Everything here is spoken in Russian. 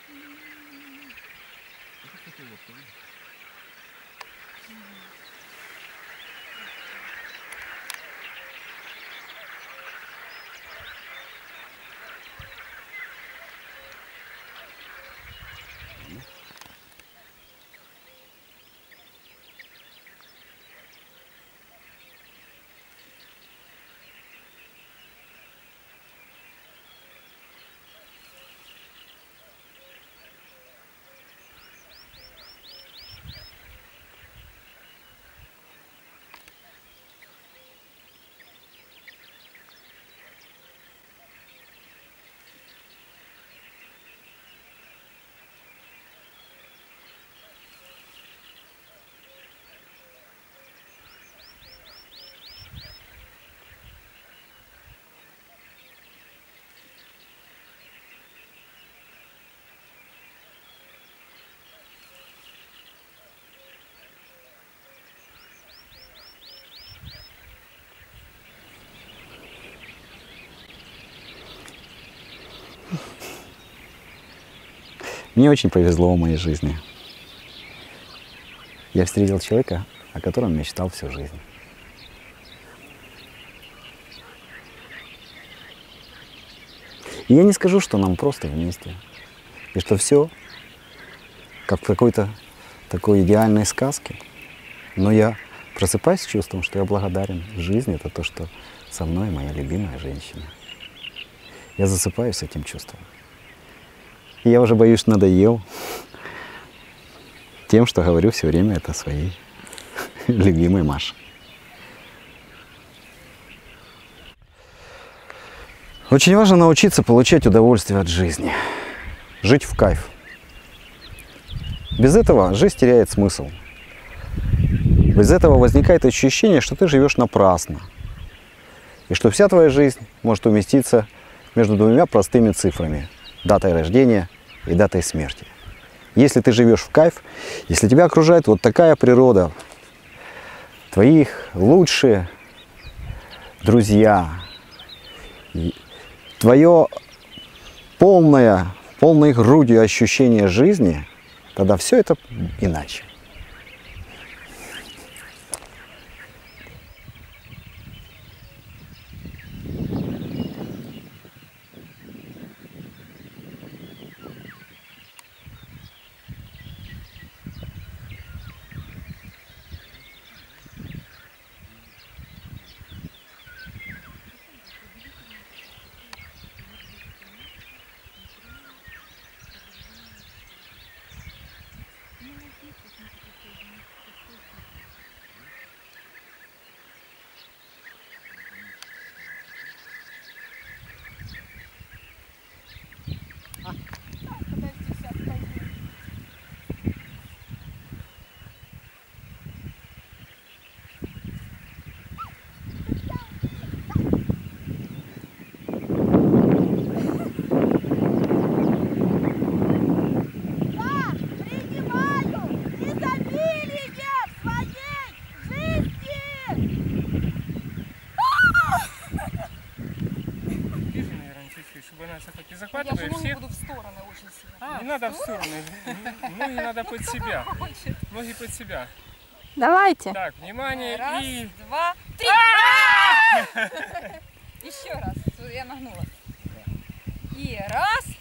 Мне очень повезло в моей жизни. Я встретил человека, о котором мечтал всю жизнь. И я не скажу, что нам просто вместе. И что все как в какой-то такой идеальной сказке. Но я просыпаюсь с чувством, что я благодарен жизни за то, что со мной моя любимая женщина. Я засыпаю с этим чувством. И я уже боюсь, надоел тем, что говорю все время это своей любимой Маше. Очень важно научиться получать удовольствие от жизни, жить в кайф. Без этого жизнь теряет смысл. Без этого возникает ощущение, что ты живешь напрасно. И что вся твоя жизнь может уместиться между двумя простыми цифрами – датой рождения и датой смерти. Если ты живешь в кайф, если тебя окружает вот такая природа, твоих лучшие друзья, твое полной грудью ощущение жизни, тогда все это иначе. Я же ноги буду в стороны очень сильно. Не надо в стороны. Ноги надо под себя. Ноги под себя. Давайте. Так, внимание. Раз, и... два, три. Еще раз. Я нагнула. И раз.